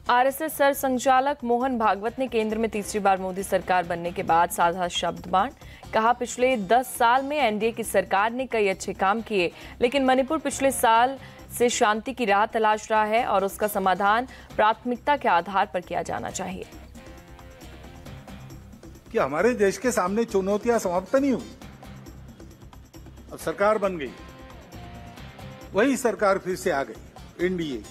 RSS सरसंघचालक मोहन भागवत ने केंद्र में तीसरी बार मोदी सरकार बनने के बाद साधा शब्द बाण। कहा, पिछले 10 साल में एनडीए की सरकार ने कई अच्छे काम किए, लेकिन मणिपुर पिछले साल से शांति की राह तलाश रहा है और उसका समाधान प्राथमिकता के आधार पर किया जाना चाहिए। कि हमारे देश के सामने चुनौतियां समाप्त नहीं हुई, अब सरकार बन गई, वही सरकार फिर से आ गई एनडीए।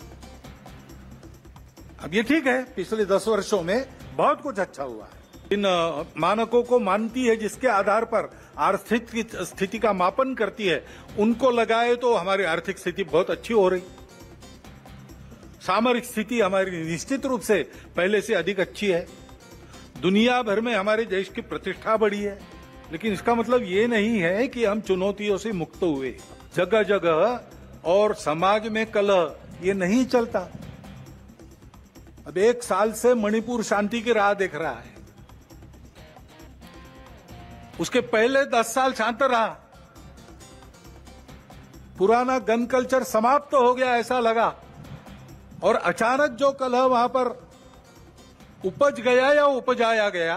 अब ये ठीक है, पिछले 10 वर्षों में बहुत कुछ अच्छा हुआ है। इन मानकों को मानती है जिसके आधार पर आर्थिक स्थिति का मापन करती है, उनको लगाए तो हमारी आर्थिक स्थिति बहुत अच्छी हो रही। सामरिक स्थिति हमारी निश्चित रूप से पहले से अधिक अच्छी है। दुनिया भर में हमारे देश की प्रतिष्ठा बढ़ी है, लेकिन इसका मतलब ये नहीं है कि हम चुनौतियों से मुक्त हुए। जगह जगह और समाज में कलह ये नहीं चलता। अब 1 साल से मणिपुर शांति की राह देख रहा है, उसके पहले 10 साल शांत रहा। पुराना गन कल्चर समाप्त हो गया ऐसा लगा, और अचानक जो कलह वहां पर उपज गया या उपजाया गया,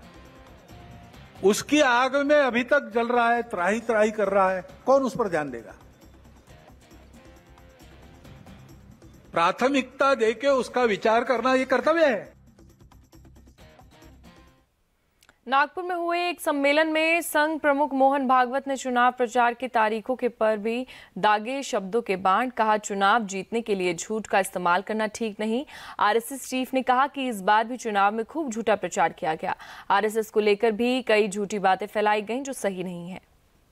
उसकी आग में अभी तक जल रहा है, त्राही त्राही कर रहा है। कौन उस पर ध्यान देगा? प्राथमिकता देके उसका विचार करना ये कर्तव्य है। नागपुर में हुए एक सम्मेलन में संघ प्रमुख मोहन भागवत ने चुनाव प्रचार की तारीखों के पर भी दागे शब्दों के बाण। कहा, चुनाव जीतने के लिए झूठ का इस्तेमाल करना ठीक नहीं। आरएसएस चीफ ने कहा कि इस बार भी चुनाव में खूब झूठा प्रचार किया गया। आरएसएस को लेकर भी कई झूठी बातें फैलाई गईं जो सही नहीं है।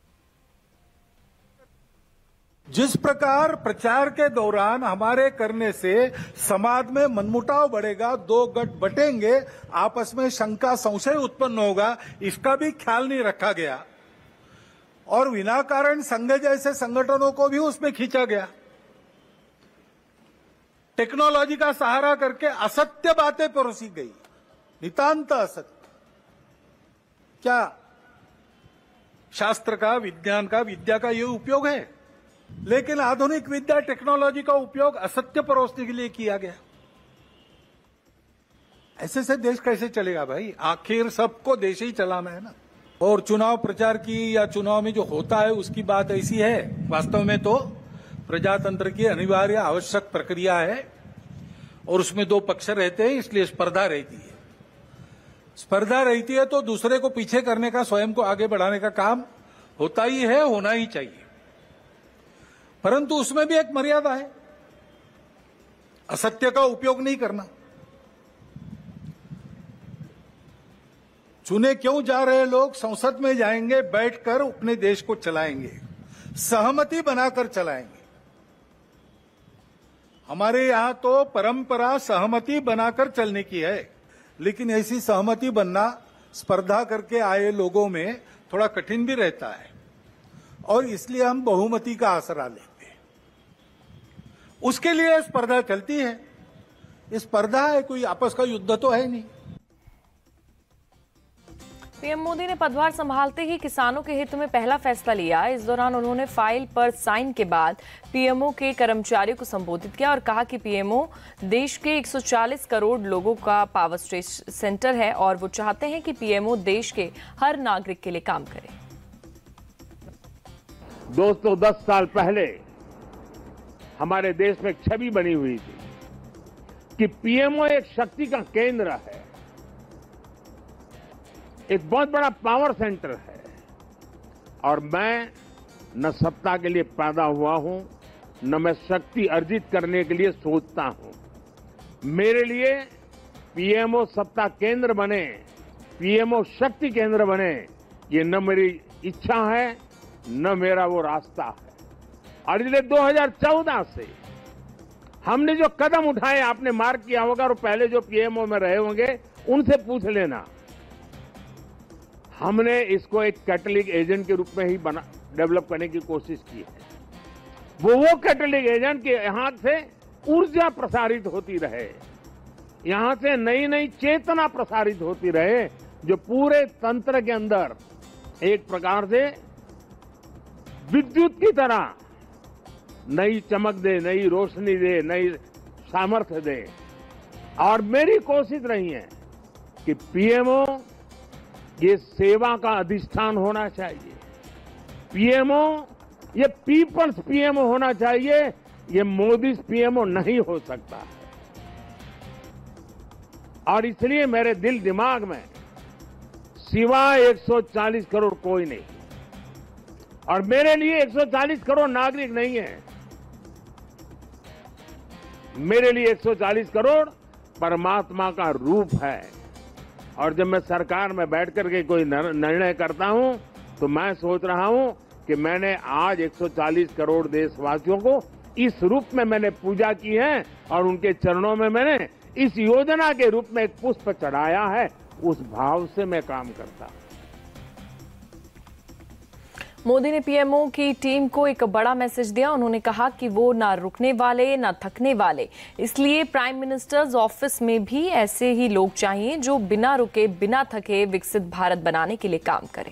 जिस प्रकार प्रचार के दौरान हमारे करने से समाज में मनमुटाव बढ़ेगा, 2 गठ बटेंगे, आपस में शंका संशय उत्पन्न होगा, इसका भी ख्याल नहीं रखा गया और विनाकारण संघ जैसे संगठनों को भी उसमें खींचा गया। टेक्नोलॉजी का सहारा करके असत्य बातें परोसी गई, नितांत असत्य। क्या शास्त्र का, विज्ञान का, विद्या का ये उपयोग है? लेकिन आधुनिक विद्या टेक्नोलॉजी का उपयोग असत्य परोसने के लिए किया गया। ऐसे से देश कैसे चलेगा भाई? आखिर सबको देश ही चलाना है ना। और चुनाव प्रचार की या चुनाव में जो होता है उसकी बात ऐसी है, वास्तव में तो प्रजातंत्र की अनिवार्य आवश्यक प्रक्रिया है और उसमें 2 पक्ष रहते हैं, इसलिए स्पर्धा रहती है। स्पर्धा रहती है तो दूसरे को पीछे करने का, स्वयं को आगे बढ़ाने का काम होता ही है, होना ही चाहिए। परंतु उसमें भी एक मर्यादा है, असत्य का उपयोग नहीं करना। चुने क्यों जा रहे लोग संसद में जाएंगे, बैठकर अपने देश को चलाएंगे, सहमति बनाकर चलाएंगे। हमारे यहां तो परंपरा सहमति बनाकर चलने की है, लेकिन ऐसी सहमति बनना स्पर्धा करके आए लोगों में थोड़ा कठिन भी रहता है और इसलिए हम बहुमति का आसरा लेते हैं। उसके लिए स्पर्धा चलती है। ये स्पर्धा है, कोई आपस का युद्ध तो है नहीं। पीएम मोदी ने पदभार संभालते ही किसानों के हित में पहला फैसला लिया। इस दौरान उन्होंने फाइल पर साइन के बाद पीएमओ के कर्मचारियों को संबोधित किया और कहा कि पीएमओ देश के 140 करोड़ लोगों का पावर सेंटर है और वो चाहते हैं कि पीएमओ देश के हर नागरिक के लिए काम करे। दोस्तों, 10 साल पहले हमारे देश में एक छवि बनी हुई थी कि पीएमओ एक शक्ति का केंद्र है, एक बहुत बड़ा पावर सेंटर है। और मैं न सत्ता के लिए पैदा हुआ हूं, न मैं शक्ति अर्जित करने के लिए सोचता हूं। मेरे लिए पीएमओ सत्ता केंद्र बने, पीएमओ शक्ति केंद्र बने, ये न मेरी इच्छा है न मेरा वो रास्ता है। और इसलिए 2014 से हमने जो कदम उठाए, आपने मार्क किया होगा और पहले जो पीएमओ में रहे होंगे उनसे पूछ लेना, हमने इसको एक कैटलिक एजेंट के रूप में ही डेवलप करने की कोशिश की है। वो कैटलिक एजेंट के यहां से ऊर्जा प्रसारित होती रहे, यहां से नई नई चेतना प्रसारित होती रहे, जो पूरे तंत्र के अंदर एक प्रकार से विद्युत की तरह नई चमक दे, नई रोशनी दे, नई सामर्थ्य दे। और मेरी कोशिश रही है कि पीएमओ ये सेवा का अधिष्ठान होना चाहिए। पीएमओ ये पीपल्स पीएमओ होना चाहिए, ये मोदी पीएमओ नहीं हो सकता। और इसलिए मेरे दिल दिमाग में सिवाय 140 करोड़ कोई नहीं, और मेरे लिए 140 करोड़ नागरिक नहीं है, मेरे लिए 140 करोड़ परमात्मा का रूप है। और जब मैं सरकार में बैठ करके कोई निर्णय करता हूं तो मैं सोच रहा हूं कि मैंने आज 140 करोड़ देशवासियों को इस रूप में मैंने पूजा की है और उनके चरणों में मैंने इस योजना के रूप में एक पुष्प चढ़ाया है। उस भाव से मैं काम करता हूं। मोदी ने पीएमओ की टीम को एक बड़ा मैसेज दिया। उन्होंने कहा कि वो ना रुकने वाले ना थकने वाले, इसलिए प्राइम मिनिस्टर्स ऑफिस में भी ऐसे ही लोग चाहिए जो बिना रुके बिना थके विकसित भारत बनाने के लिए काम करें।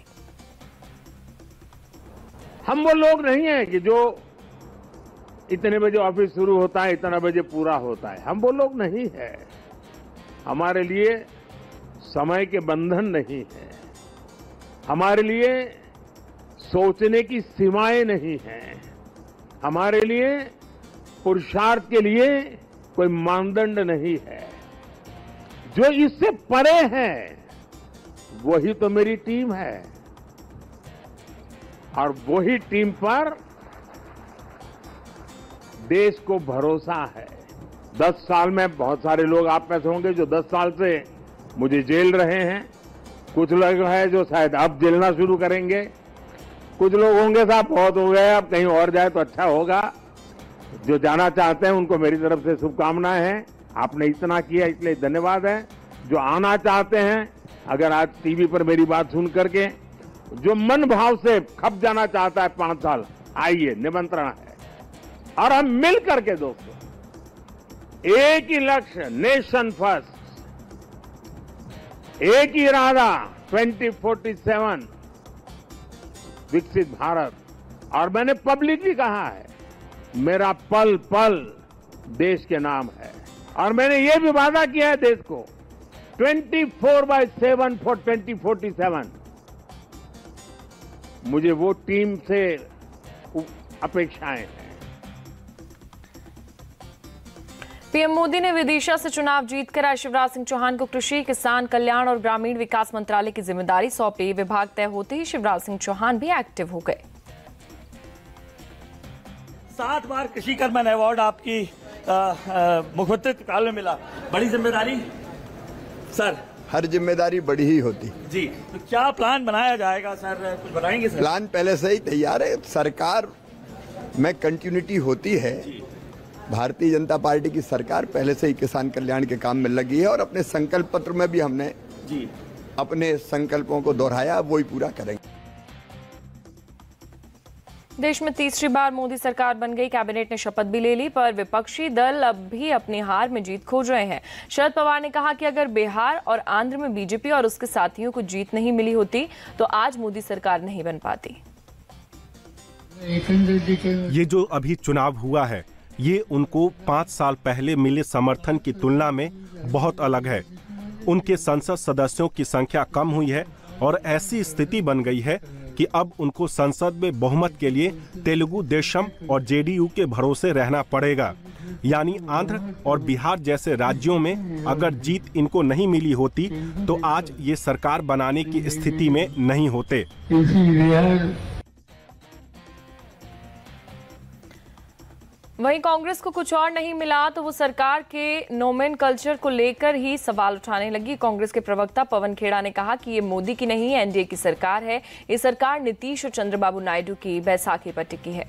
हम वो लोग नहीं हैं कि जो इतने बजे ऑफिस शुरू होता है इतना बजे पूरा होता है, हम वो लोग नहीं है। हमारे लिए समय के बंधन नहीं है, हमारे लिए सोचने की सीमाएं नहीं हैं, हमारे लिए पुरुषार्थ के लिए कोई मानदंड नहीं है। जो इससे परे है वही तो मेरी टीम है, और वही टीम पर देश को भरोसा है। 10 साल में बहुत सारे लोग आप में से होंगे जो 10 साल से मुझे जेल रहे हैं, कुछ लोग हैं जो शायद अब जेलना शुरू करेंगे, कुछ लोग होंगे साहब बहुत हो गए अब कहीं और जाए तो अच्छा होगा। जो जाना चाहते हैं उनको मेरी तरफ से शुभकामनाएं हैं। आपने इतना किया इसलिए धन्यवाद है। जो आना चाहते हैं, अगर आज टीवी पर मेरी बात सुन करके जो मन भाव से खप जाना चाहता है 5 साल, आइए, निमंत्रण है। और हम मिल करके दोस्तों एक ही लक्ष्य, नेशन फर्स्ट, एक ही इरादा 2047 विकसित भारत। और मैंने पब्लिकली कहा है मेरा पल पल देश के नाम है, और मैंने ये भी वादा किया है देश को 24/7 फॉर 2047। मुझे वो टीम से अपेक्षाएं हैं। पीएम मोदी ने विदिशा से चुनाव जीतकर आज शिवराज सिंह चौहान को कृषि, किसान कल्याण और ग्रामीण विकास मंत्रालय की जिम्मेदारी सौंपी। विभाग तय होते ही शिवराज सिंह चौहान भी एक्टिव हो गए। 7 बार कृषि कर्मण अवार्ड आपकी मुख्यमंत्री काल में मिला, बड़ी जिम्मेदारी सर। हर जिम्मेदारी बड़ी ही होती जी, तो क्या प्लान बनाया जाएगा सर, कुछ बताएंगे सर? प्लान पहले से ही तैयार है। सरकार में कंटिन्यूटी होती है। भारतीय जनता पार्टी की सरकार पहले से ही किसान कल्याण के काम में लगी है, और अपने संकल्प पत्र में भी हमने अपने संकल्पों को दोहराया, वो ही पूरा करेंगे। देश में तीसरी बार मोदी सरकार बन गई। कैबिनेट ने शपथ भी ले ली, पर विपक्षी दल अब भी अपनी हार में जीत खोज रहे हैं। शरद पवार ने कहा कि अगर बिहार और आंध्र में बीजेपी और उसके साथियों को जीत नहीं मिली होती तो आज मोदी सरकार नहीं बन पाती। ये जो अभी चुनाव हुआ है, ये उनको 5 साल पहले मिले समर्थन की तुलना में बहुत अलग है। उनके संसद सदस्यों की संख्या कम हुई है और ऐसी स्थिति बन गई है कि अब उनको संसद में बहुमत के लिए तेलुगु देशम और जेडीयू के भरोसे रहना पड़ेगा। यानी आंध्र और बिहार जैसे राज्यों में अगर जीत इनको नहीं मिली होती तो आज ये सरकार बनाने की स्थिति में नहीं होते। वहीं कांग्रेस को कुछ और नहीं मिला तो वो सरकार के नोमेनकल्चर को लेकर ही सवाल उठाने लगी। कांग्रेस के प्रवक्ता पवन खेड़ा ने कहा कि ये मोदी की नहीं, एनडीए की सरकार है। ये सरकार नीतीश और चंद्रबाबू नायडू की बैसाखी पर टिकी है।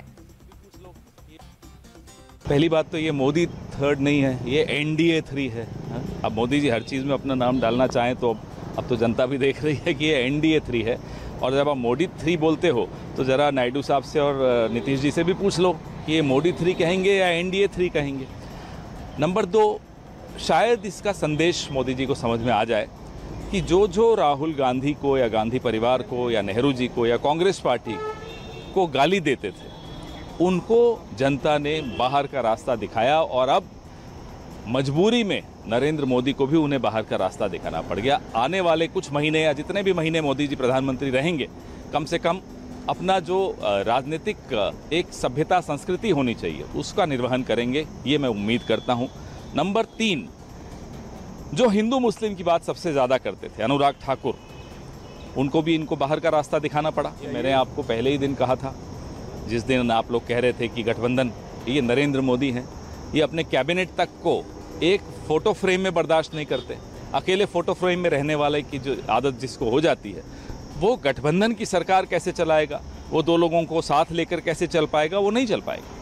पहली बात तो ये मोदी 3 नहीं है, ये एनडीए 3 है। अब मोदी जी हर चीज़ में अपना नाम डालना चाहें तो अब तो जनता भी देख रही है कि ये एनडीए 3 है। और जब आप मोदी 3 बोलते हो तो ज़रा नायडू साहब से और नीतीश जी से भी पूछ लो कि ये मोदी 3 कहेंगे या एनडीए 3 कहेंगे। नंबर 2, शायद इसका संदेश मोदी जी को समझ में आ जाए कि जो राहुल गांधी को या गांधी परिवार को या नेहरू जी को या कांग्रेस पार्टी को गाली देते थे, उनको जनता ने बाहर का रास्ता दिखाया और अब मजबूरी में नरेंद्र मोदी को भी उन्हें बाहर का रास्ता दिखाना पड़ गया। आने वाले कुछ महीने या जितने भी महीने मोदी जी प्रधानमंत्री रहेंगे, कम से कम अपना जो राजनीतिक एक सभ्यता संस्कृति होनी चाहिए उसका निर्वहन करेंगे, ये मैं उम्मीद करता हूं। नंबर 3, जो हिंदू मुस्लिम की बात सबसे ज़्यादा करते थे, अनुराग ठाकुर, उनको भी इनको बाहर का रास्ता दिखाना पड़ा। मैंने आपको पहले ही दिन कहा था, जिस दिन आप लोग कह रहे थे कि गठबंधन ये नरेंद्र मोदी हैं, ये अपने कैबिनेट तक को एक फोटो फ्रेम में बर्दाश्त नहीं करते। अकेले फोटो फ्रेम में रहने वाले की जो आदत जिसको हो जाती है, वो गठबंधन की सरकार कैसे चलाएगा, वो 2 लोगों को साथ लेकर कैसे चल पाएगा, वो नहीं चल पाएगा।